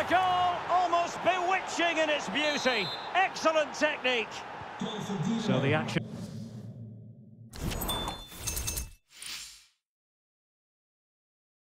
a goal almost bewitching in its beauty. Excellent technique. So the action.